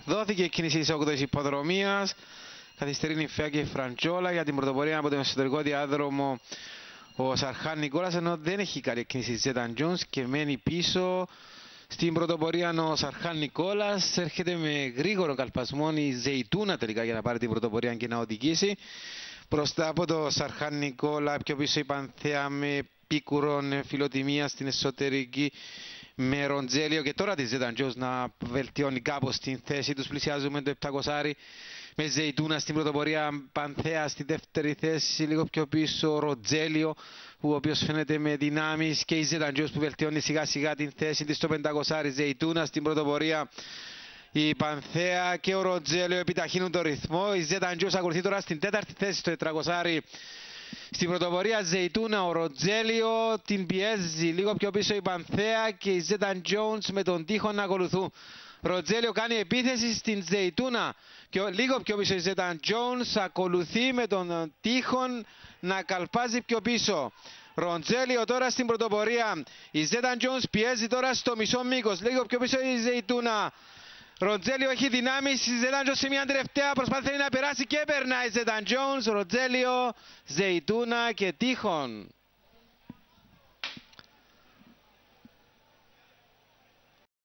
Δόθηκε η κίνηση της 8ης υποδρομίας. Καθυστερεί Νυμφαία και Φραντζόλα για την πρωτοπορία από τον εσωτερικό διάδρομο ο Σαρχάν Νικόλας, ενώ δεν έχει καλή κίνηση της Ζέταν Τζόνς και μένει πίσω. Στην πρωτοπορία ο Σαρχάν Νικόλας έρχεται με γρήγορο καλπασμό η Ζεϊτούνα τελικά για να πάρει την πρωτοπορία και να οδηγήσει. Μπροστά από το Σαρχάν Νικόλα, πιο πίσω η Πανθέα με πίκουρον φιλοτιμία στην εσωτερική με Ροντζέλιο και τώρα τη Ζέταν Τζόνς να βελτιώνει κάπως την θέση τους. Πλησιάζουμε το 700 με Ζεϊτούνα στην πρωτοπορία, Πανθέα στη δεύτερη θέση, λίγο πιο πίσω Ροντζέλιο, ο οποίος φαίνεται με δυνάμεις, και η Ζέταν Τζόνς που βελτιώνει σιγά σιγά την θέση της στο 500. Ζεϊτούνα στην πρωτοπορία, η Πανθέα και ο Ροντζέλιο επιταχύνουν το ρυθμό. Η Ζέταν Τζόνς ακολουθεί τώρα στην τέταρτη θέση στο 400. Στην πρωτοπορία Ζεϊτούνα, ο Ροντζέλιο την πιέζει λίγο πιο πίσω η Πανθέα και η Ζέταν Τζόνς με τον Τείχον να ακολουθούν. Ροντζέλιο κάνει επίθεση στην Ζεϊτούνα και λίγο πιο πίσω η Ζέταν Τζόνς ακολουθεί με τον Τείχον να καλπάζει πιο πίσω. Ροντζέλιο τώρα στην πρωτοπορία, η Ζέταν Τζόνς πιέζει τώρα στο μισό μήκος, λίγο πιο πίσω η Ζεϊτούνα. Ροντζέλιο έχει δυνάμεις, η Ζέταν Τζόνς σε μια τελευταία προσπάθεια να περάσει και περνάει η Ζέταν Τζόνς. Ροντζέλιο, Ζεϊτούνα και Τείχον.